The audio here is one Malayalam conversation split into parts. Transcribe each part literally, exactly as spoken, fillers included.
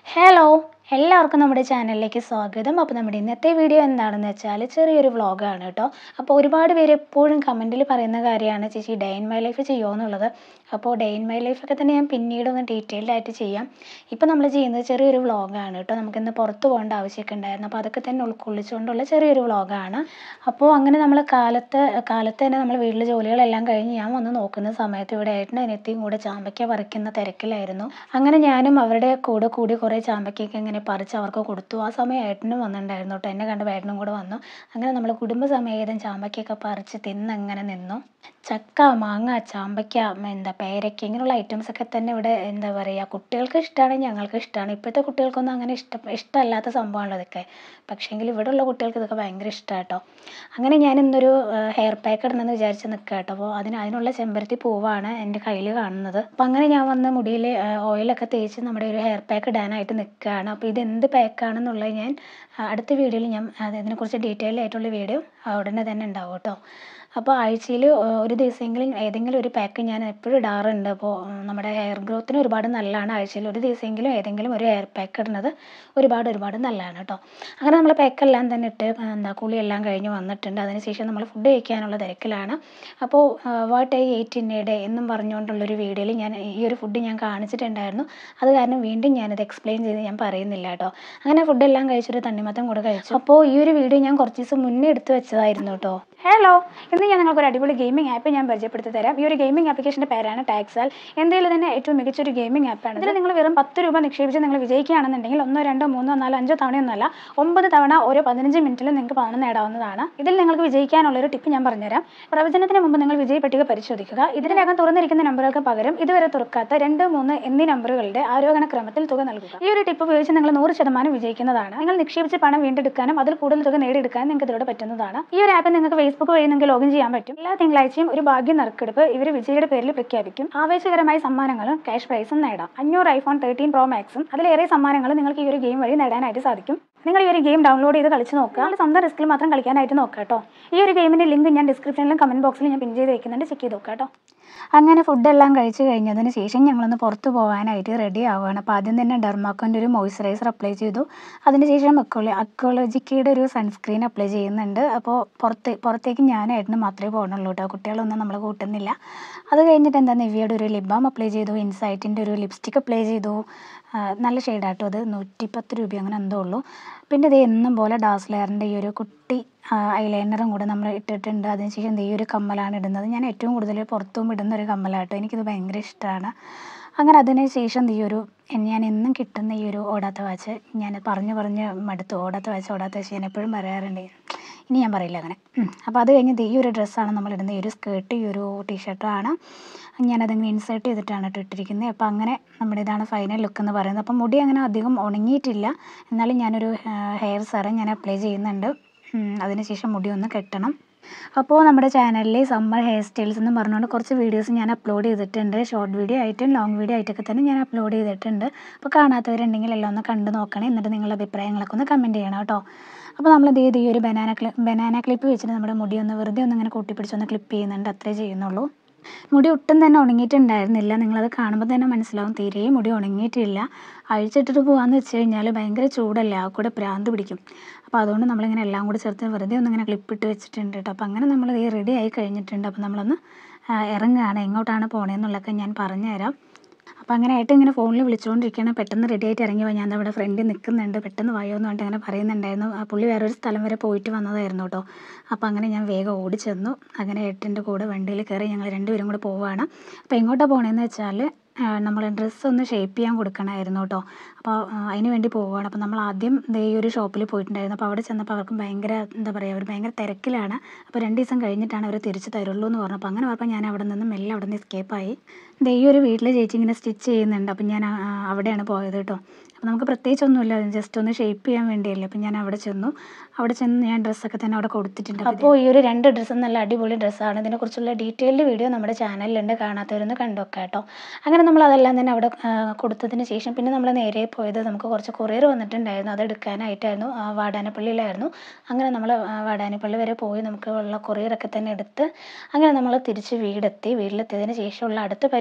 ഹലോ എല്ലാവർക്കും നമ്മുടെ ചാനലിലേക്ക് സ്വാഗതം. അപ്പോൾ നമ്മുടെ ഇന്നത്തെ വീഡിയോ എന്താണെന്ന് വെച്ചാൽ ചെറിയൊരു വ്ളോഗാണ് കേട്ടോ. അപ്പോൾ ഒരുപാട് പേര് എപ്പോഴും കമൻറ്റിൽ പറയുന്ന കാര്യമാണ്, ചേച്ചി ഡേ ഇൻ മൈ ലൈഫ് ചെയ്യുമോ എന്നുള്ളത്. അപ്പോൾ ഡേ ഇൻ മൈ ലൈഫൊക്കെ തന്നെ ഞാൻ പിന്നീട് ഒന്ന് ഡീറ്റെയിൽഡ് ആയിട്ട് ചെയ്യാം. ഇപ്പോൾ നമ്മൾ ചെയ്യുന്നത് ചെറിയൊരു വ്ളോഗാണ് കേട്ടോ. നമുക്കിന്ന് പുറത്ത് പോകേണ്ട ആവശ്യമൊക്കെ ഉണ്ടായിരുന്നു, അപ്പോൾ അതൊക്കെ തന്നെ ഉൾക്കൊള്ളിച്ചുകൊണ്ടുള്ള ചെറിയൊരു വ്ളോഗാണ്. അപ്പോൾ അങ്ങനെ നമ്മൾ കാലത്ത് കാലത്ത് തന്നെ നമ്മൾ വീട്ടിലെ ജോലികളെല്ലാം കഴിഞ്ഞ് ഞാൻ വന്ന് നോക്കുന്ന സമയത്ത് ഇവിടെ ഏട്ടനും അനിയത്തിയും കൂടെ ചാമ്പയ്ക്ക പറിക്കുന്ന തിരക്കിലായിരുന്നു. അങ്ങനെ ഞാനും അവരുടെ കൂടെ കൂടി കുറേ ചാമ്പയ്ക്കൊക്കെ ഇങ്ങനെ പറിച്ച് അവർക്ക് കൊടുത്തു. ആ സമയം ഏട്ടനും വന്നിട്ടുണ്ടായിരുന്നു കേട്ടോ. എന്നെ കണ്ടപ്പോൾ ഏട്ടനും കൂടെ വന്നു. അങ്ങനെ നമ്മൾ കുടുംബസമേതം ചാമ്പയ്ക്കൊക്കെ പറിച്ച് തിന്നങ്ങനെ നിന്നു. ചക്ക, മാങ്ങ, ചാമ്പയ്ക്ക, എന്താ പേരയ്ക്ക, ഇങ്ങനെയുള്ള ഐറ്റംസൊക്കെ തന്നെ ഇവിടെ എന്താ പറയുക, കുട്ടികൾക്ക് ഇഷ്ടമാണ്, ഞങ്ങൾക്ക് ഇഷ്ടമാണ്. ഇപ്പോഴത്തെ കുട്ടികൾക്കൊന്നും അങ്ങനെ ഇഷ്ടം ഇഷ്ടമല്ലാത്ത സംഭവമാണല്ലോ ഇതൊക്കെ. പക്ഷേങ്കിൽ ഇവിടെ ഉള്ള കുട്ടികൾക്ക് ഇതൊക്കെ ഭയങ്കര ഇഷ്ടമാണ് കേട്ടോ. അങ്ങനെ ഞാൻ ഇന്നൊരു ഹെയർ പാക്ക് ഇടണമെന്ന് വിചാരിച്ച് നിൽക്കുക കേട്ടോ. അപ്പോൾ അതിന് അതിനുള്ള ചെമ്പരത്തി പൂവാണ് എൻ്റെ കയ്യിൽ കാണുന്നത്. അപ്പോൾ അങ്ങനെ ഞാൻ വന്ന് മുടിയിൽ ഓയിലൊക്കെ തേച്ച് നമ്മുടെ ഒരു ഹെയർ പാക്ക് ഇടാനായിട്ട് നിൽക്കുകയാണ്. അപ്പോൾ ഇത് എന്ത് പാക്കാണെന്നുള്ളത് ഞാൻ അടുത്ത വീഡിയോയിൽ ഞാൻ അതിനെക്കുറിച്ച് ഡീറ്റെയിൽ ആയിട്ടുള്ള വീഡിയോ ഉടനെ തന്നെ ഉണ്ടാവും കേട്ടോ. അപ്പോൾ ആഴ്ചയിൽ ഒരു ദിവസമെങ്കിലും ഏതെങ്കിലും ഒരു പാക്ക് ഞാൻ എപ്പോഴും ഇടാറുണ്ട്. അപ്പോൾ നമ്മുടെ ഹെയർ ഗ്രോത്തിന് ഒരുപാട് നല്ലതാണ്. ആഴ്ചയിൽ ഒരു ദിവസമെങ്കിലും ഏതെങ്കിലും ഒരു ഹെയർ പാക്ക് ഇടുന്നത് ഒരുപാട് ഒരുപാട് നല്ലതാണ് കേട്ടോ. അങ്ങനെ നമ്മൾ പാക്കെല്ലാം തന്നെ ഇട്ട് എന്താ കുളിയെല്ലാം കഴിഞ്ഞ് വന്നിട്ടുണ്ട്. അതിനുശേഷം നമ്മൾ ഫുഡ് കഴിക്കാനുള്ള തിരക്കിലാണ്. അപ്പോൾ what I ate in a day എന്നും പറഞ്ഞുകൊണ്ടുള്ളൊരു വീഡിയോയിൽ ഞാൻ ഈ ഒരു ഫുഡ് ഞാൻ കാണിച്ചിട്ടുണ്ടായിരുന്നു. അത് കാരണം വീണ്ടും ഞാനത് എക്സ്പ്ലെയിൻ ചെയ്ത് ഞാൻ പറയുന്നില്ല കേട്ടോ. അങ്ങനെ ഫുഡെല്ലാം കഴിച്ചൊരു തണ്ണിമത്തം കൂടെ കഴിച്ചു. അപ്പോൾ ഈ ഒരു വീഡിയോ ഞാൻ കുറച്ച് ദിവസം മുന്നേ എടുത്ത് വെച്ചതായിരുന്നു കേട്ടോ. ഹലോ, ഇന്ന് ഞാൻ നിങ്ങൾക്ക് ഒരു അടിപൊളി ഗെയിമിംഗ് ആപ്പ് ഞാൻ പരിചയപ്പെടുത്തി തരാം. ഈ ഒരു ഗെയിമിംഗ് ആപ്ലിക്കേഷൻ്റെ പേരാണ് ടാക്സാൽ. ഇന്ത്യയിൽ തന്നെ ഏറ്റവും മികച്ചൊരു ഗെയിമിംഗ് ആപ്പാണ്. ഇതിൽ നിങ്ങൾ വെറും പത്ത് രൂപ നിക്ഷേപിച്ച് നിങ്ങൾ വിജയിക്കുകയാണെന്നുണ്ടെങ്കിൽ ഒന്നോ രണ്ടോ മൂന്നോ നാലോ അഞ്ചോ തവണയൊന്നുമല്ല, ഒമ്പത് തവണ ഓരോ പതിനഞ്ച് മിനിറ്റിലും നിങ്ങൾക്ക് പണം നേടാവുന്നതാണ്. ഇതിൽ നിങ്ങൾക്ക് വിജയിക്കാനുള്ളൊരു ടിപ്പ് ഞാൻ പറഞ്ഞുതരാം. പ്രവചനത്തിന് മുമ്പ് നിങ്ങൾ വിജയ പട്ടിക പരിശോധിക്കുക. ഇതിനകം തുറന്നിരിക്കുന്ന നമ്പറുകൾക്ക് പകരം ഇതുവരെ തുറക്കാത്ത രണ്ട് മൂന്ന് എന്നീ നമ്പറുകളുടെ ആരോഹണ ക്രമത്തിൽ തുക നൽകുക. ഈ ഒരു ടിപ്പ് ഉപയോഗിച്ച് നിങ്ങൾ നൂറ് ശതമാനം വിജയിക്കുന്നതാണ്. നിങ്ങൾ നിക്ഷേപിച്ച പണം വീണ്ടെടുക്കാനും അതിൽ കൂടുതൽ തുക നേടിയെടുക്കാനും നിങ്ങൾക്ക് ഇതിലൂടെ പറ്റുന്നതാണ്. ഈ ഒരു ആപ്പ് നിങ്ങൾക്ക് ഫേസ്ബുക്ക് വഴി നിങ്ങൾക്ക് ലോഗിൻ ചെയ്യാൻ പറ്റും. എല്ലാ തിങ്കളാഴ്ചയും ഒരു ഭാഗ്യ നറുക്കെടുപ്പ് ഇവർ വിജയിയുടെ പേരിൽ പ്രഖ്യാപിക്കും. ആവേശകരമായ സമ്മാനങ്ങളും ക്യാഷ് പ്രൈസും നേടാം. അഞ്ഞൂറ് ഐഫോൺ തേർട്ടീൻ പ്രോ മാക്സും അതിലേറെ സമ്മാനങ്ങൾ നിങ്ങൾക്ക് ഈ ഒരു ഗെയിം വഴി നേടാനായിട്ട് സാധിക്കും. നിങ്ങൾ ഈ ഒരു ഗെയിം ഡൗൺലോഡ് ചെയ്ത് കളിച്ച് നോക്കുക. നിങ്ങൾ സ്വന്തം റിസ്കിൽ മാത്രം കളിക്കാനായിട്ട് നോക്കുക കേട്ടോ. ഈ ഒരു ഗെയിമിൻ്റെ ലിങ്ക് ഞാൻ ഡിസ്ക്രിപ്ഷനിലും കമൻറ്റ് ബോക്സിലും ഞാൻ പിൻ ചെയ്ത് വെക്കുന്നുണ്ട്, ചെക്ക് ചെയ്ത് നോക്കുക കേട്ടോ. അങ്ങനെ ഫുഡെല്ലാം കഴിച്ച് കഴിഞ്ഞതിന് ശേഷം ഞങ്ങളൊന്ന് പുറത്ത് പോകാനായിട്ട് റെഡി ആവുകയാണ്. അപ്പോൾ ആദ്യം തന്നെ ഡെർമാക്കോൻ്റെ ഒരു മോയ്സ്ചറൈസർ അപ്ലൈ ചെയ്തു. അതിന് ശേഷം അക്കോളി അക്കോളജിക്കയുടെ ഒരു സൺസ്ക്രീൻ അപ്ലൈ ചെയ്യുന്നുണ്ട്. അപ്പോൾ പുറത്ത് പുറത്തേക്ക് ഞാനായിട്ട് മാത്രമേ പോകണുള്ളൂ കേട്ടോ. കുട്ടികളൊന്നും നമ്മൾ കൂട്ടുന്നില്ല. അത് കഴിഞ്ഞിട്ട് എന്താ നിവിയുടെ ഒരു ലിപ് ബാം അപ്ലൈ ചെയ്തു. ഇൻസൈറ്റിൻ്റെ ഒരു ലിപ്സ്റ്റിക് അപ്ലൈ ചെയ്തു. നല്ല ഷെയ്ഡാട്ടോ, അത് നൂറ്റിപ്പത്ത് രൂപ അങ്ങനെ എന്തോ ഉള്ളൂ. പിന്നെ ഇത് എന്നും പോലെ ഡാസ്ലെയറിൻ്റെ ഈ ഒരു കുട്ടി ഐലൈനറും കൂടെ നമ്മൾ ഇട്ടിട്ടുണ്ട്. അതിനുശേഷം ഈ ഒരു കമ്മലാണ് ഇടുന്നത്. ഞാൻ ഏറ്റവും കൂടുതൽ പുറത്തും ഇടുന്ന ഒരു കമ്മലാട്ടോ. എനിക്കിത് ഭയങ്കര ഇഷ്ടമാണ്. അങ്ങനെ അതിന് ശേഷം ഈ ഒരു ഞാൻ എന്നും കിട്ടുന്ന ഈ ഒരു ഓടാത്ത വാച്ച് ഞാൻ പറഞ്ഞ് പറഞ്ഞ് മടുത്തു. ഓടാത്ത വാച്ച് ഓടാത്ത വാച്ച് ഞാൻ എപ്പോഴും പറയാറുണ്ട്, ഇനി ഞാൻ പറയില്ല അങ്ങനെ. അപ്പോൾ അത് കഴിഞ്ഞ് ഈ ഒരു ഡ്രസ്സാണ് നമ്മളിടുന്നത്. ഈ ഒരു സ്കേർട്ട് ഈ ഒരു ടീഷർട്ടാണ്. ഞാനതിങ്ങനെ ഇൻസേർട്ട് ചെയ്തിട്ടാണ് കേട്ടോ ഇട്ടിരിക്കുന്നത്. അപ്പോൾ അങ്ങനെ നമ്മുടെ ഇതാണ് ഫൈനൽ ലുക്ക് എന്ന് പറയുന്നത്. അപ്പം മുടി അങ്ങനെ അധികം ഉണങ്ങിയിട്ടില്ല, എന്നാലും ഞാനൊരു ഹെയർ സെറം ഞാൻ അപ്ലൈ ചെയ്യുന്നുണ്ട്. അതിനുശേഷം മുടി ഒന്ന് കെട്ടണം. അപ്പോൾ നമ്മുടെ ചാനലിൽ സമ്മർ ഹെയർ സ്റ്റൈൽസ് എന്ന് പറഞ്ഞുകൊണ്ട് കുറച്ച് വീഡിയോസ് ഞാൻ അപ്ലോഡ് ചെയ്തിട്ടുണ്ട്. ഷോർട്ട് വീഡിയോ ആയിട്ടും ലോങ് വീഡിയോ ആയിട്ടൊക്കെ തന്നെ ഞാൻ അപ്ലോഡ് ചെയ്തിട്ടുണ്ട്. അപ്പോൾ കാണാത്തവരുണ്ടെങ്കിൽ എല്ലാം ഒന്ന് കണ്ട് നോക്കണേ. എന്നിട്ട് നിങ്ങളുടെ അഭിപ്രായങ്ങളൊക്കെ ഒന്ന് കമൻറ്റ് ചെയ്യണം കേട്ടോ. അപ്പോൾ നമ്മൾ ഇത് ഈ ഒരു ബനാന ക്ലി ബനാന ക്ലിപ്പ് വെച്ചിട്ട് നമ്മുടെ മുടി ഒന്ന് വെറുതെ ഒന്ന് ഇങ്ങനെ കൂട്ടിപ്പിടിച്ചൊന്ന് ക്ലിപ്പ് ചെയ്യുന്നുണ്ട്, അത്രേ ചെയ്യുന്നുള്ളൂ. മുടി ഒട്ടും തന്നെ ഉണങ്ങിയിട്ടുണ്ടായിരുന്നില്ല. നിങ്ങളത് കാണുമ്പോൾ തന്നെ മനസ്സിലാവും, തീരെ മുടി ഉണങ്ങിയിട്ടില്ല. അഴിച്ചിട്ടിട്ട് പോകാമെന്ന് വെച്ച് കഴിഞ്ഞാൽ ഭയങ്കര ചൂടല്ലേ, ആ കൂടെ പ്രാന്ത് പിടിക്കും. അപ്പോൾ അതുകൊണ്ട് നമ്മളിങ്ങനെ എല്ലാം കൂടി ചേർത്ത് വെറുതെ ഒന്നിങ്ങനെ ക്ലിപ്പിട്ട് വെച്ചിട്ടുണ്ട് കേട്ടോ. അപ്പോൾ അങ്ങനെ നമ്മൾ ഈ റെഡി ആയി കഴിഞ്ഞിട്ടുണ്ട്. അപ്പോൾ നമ്മളൊന്ന് ഇറങ്ങുകയാണ്. എങ്ങോട്ടാണ് പോകണമെന്നുള്ളതൊക്കെ ഞാൻ പറഞ്ഞുതരാം. അപ്പോൾ അങ്ങനെ ആയിട്ട് ഇങ്ങനെ ഫോണിൽ വിളിച്ചുകൊണ്ടിരിക്കുകയാണ്. പെട്ടെന്ന് റെഡി ആയിട്ട് ഇറങ്ങി പോയി. ഞാൻ അവിടെ ഫ്രണ്ടിൽ നിൽക്കുന്നുണ്ട്, പെട്ടെന്ന് വായോ എന്ന് പറഞ്ഞിട്ട് അങ്ങനെ പറയുന്നുണ്ടായിരുന്നു. ആ പുള്ളി വേറൊരു സ്ഥലം വരെ പോയിട്ട് വന്നതായിരുന്നു കേട്ടോ. അപ്പോൾ അങ്ങനെ ഞാൻ വേഗം ഓടി ചെന്നു. അങ്ങനെ ഏട്ടൻ്റെ കൂടെ വണ്ടിയിൽ കയറി ഞങ്ങൾ രണ്ടുപേരും കൂടെ പോവുകയാണ്. അപ്പോൾ എങ്ങോട്ടാണ് പോകണമെന്ന് വെച്ചാൽ നമ്മൾ ഡ്രസ്സ് ഒന്ന് ഷേപ്പ് ചെയ്യാൻ കൊടുക്കണമായിരുന്നു കേട്ടോ. അപ്പോൾ അതിന് വേണ്ടി പോവുകയാണ്. അപ്പോൾ നമ്മൾ ആദ്യം ഈ ഒരു ഷോപ്പിൽ പോയിട്ടുണ്ടായിരുന്നു. അപ്പോൾ അവിടെ ചെന്നപ്പോൾ അവർക്കും ഭയങ്കര എന്താ പറയുക, അവർ ഭയങ്കര തിരക്കിലാണ്. അപ്പോൾ രണ്ട് ദിവസം കഴിഞ്ഞിട്ടാണ് അവർ തിരിച്ച് തരുള്ളൂ എന്ന് പറഞ്ഞു. അപ്പോൾ അങ്ങനെ പറഞ്ഞപ്പോൾ ഞാൻ അവിടെ നിന്ന് മെല്ലെ അവിടെ നിന്ന് എസ്കേപ്പായി. ഈ ഒരു വീട്ടിൽ ചേച്ചി ഇങ്ങനെ സ്റ്റിച്ച് ചെയ്യുന്നുണ്ട്. അപ്പം ഞാൻ അവിടെയാണ് പോയത് കേട്ടോ. അപ്പോൾ നമുക്ക് പ്രത്യേകിച്ചൊന്നുമില്ല, ജസ്റ്റ് ഒന്ന് ഷേപ്പ് ചെയ്യാൻ വേണ്ടിയല്ലേ. അപ്പം ഞാൻ അവിടെ ചെന്നു. അവിടെ ചെന്ന് ഞാൻ ഡ്രസ്സൊക്കെ തന്നെ അവിടെ കൊടുത്തിട്ടുണ്ട്. അപ്പോൾ ഈ ഒരു രണ്ട് ഡ്രസ്സും നല്ല അടിപൊളി ഡ്രസ്സാണ്. ഇതിനെക്കുറിച്ചുള്ള ഡീറ്റെയിൽഡ് വീഡിയോ നമ്മുടെ ചാനലിലുണ്ട്, കാണാത്തവരൊന്ന് കണ്ടോക്കാം കേട്ടോ. അങ്ങനെ നമ്മൾ അതെല്ലാം തന്നെ അവിടെ കൊടുത്തതിന് ശേഷം പിന്നെ നമ്മൾ നേരെ പോയത് നമുക്ക് കുറച്ച് കൊറിയർ വന്നിട്ടുണ്ടായിരുന്നു, അത് എടുക്കാനായിട്ടായിരുന്നു. വാടാനപ്പള്ളിയിലായിരുന്നു. അങ്ങനെ നമ്മൾ വാടാനപ്പള്ളി വരെ പോയി നമുക്ക് ഉള്ള കൊറിയറൊക്കെ തന്നെ എടുത്ത് അങ്ങനെ നമ്മൾ തിരിച്ച് വീടെത്തി. വീട്ടിലെത്തിയതിന് ശേഷമുള്ള അടുത്ത പരിപാടി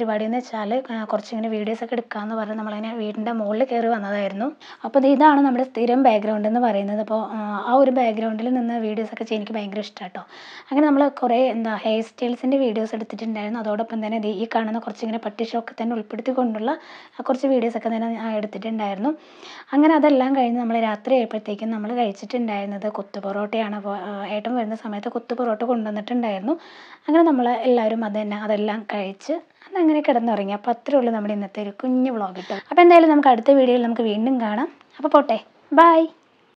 പരിപാടി എന്ന് വെച്ചാൽ കുറച്ചിങ്ങനെ വീഡിയോസൊക്കെ എടുക്കാമെന്ന് പറഞ്ഞ് നമ്മളിങ്ങനെ വീടിൻ്റെ മുകളിൽ കയറി വന്നതായിരുന്നു. അപ്പോൾ ഇതാണ് നമ്മുടെ സ്ഥിരം ബാക്ക്ഗ്രൗണ്ട് എന്ന് പറയുന്നത്. അപ്പോൾ ആ ഒരു ബാക്ക്ഗ്രൗണ്ടിൽ നിന്ന് വീഡിയോസൊക്കെ ചെയ്യാൻ എനിക്ക് ഭയങ്കര ഇഷ്ടമാണ് കേട്ടോ. അങ്ങനെ നമ്മൾ കുറേ എന്താ ഹെയർ സ്റ്റൈൽസിൻ്റെ വീഡിയോസ് എടുത്തിട്ടുണ്ടായിരുന്നു. അതോടൊപ്പം തന്നെ ഈ കാണുന്ന കുറച്ചിങ്ങനെ പട്ടി ഷോക്ക് തന്നെ ഉൾപ്പെടുത്തിക്കൊണ്ടുള്ള കുറച്ച് വീഡിയോസൊക്കെ തന്നെ എടുത്തിട്ടുണ്ടായിരുന്നു. അങ്ങനെ അതെല്ലാം കഴിഞ്ഞ് നമ്മൾ രാത്രി ആയപ്പോഴത്തേക്കും നമ്മൾ കഴിച്ചിട്ടുണ്ടായിരുന്നത് കൊത്തു പൊറോട്ടയാണ്. അപ്പോൾ ഏട്ടൻ വരുന്ന സമയത്ത് കൊത്തു പൊറോട്ട കൊണ്ടുവന്നിട്ടുണ്ടായിരുന്നു. അങ്ങനെ നമ്മൾ എല്ലാവരും അത് തന്നെ അതെല്ലാം കഴിച്ച് അതങ്ങനെ കിടന്നുറങ്ങി. അപ്പോൾ അത്രേ ഉള്ളൂ നമ്മുടെ ഇന്നത്തെ ഒരു കുഞ്ഞു വ്ളോഗ് കേട്ടോ. അപ്പോൾ എന്തായാലും നമുക്ക് അടുത്ത വീഡിയോയിൽ നമുക്ക് വീണ്ടും കാണാം. അപ്പോൾ പോട്ടെ, ബൈ.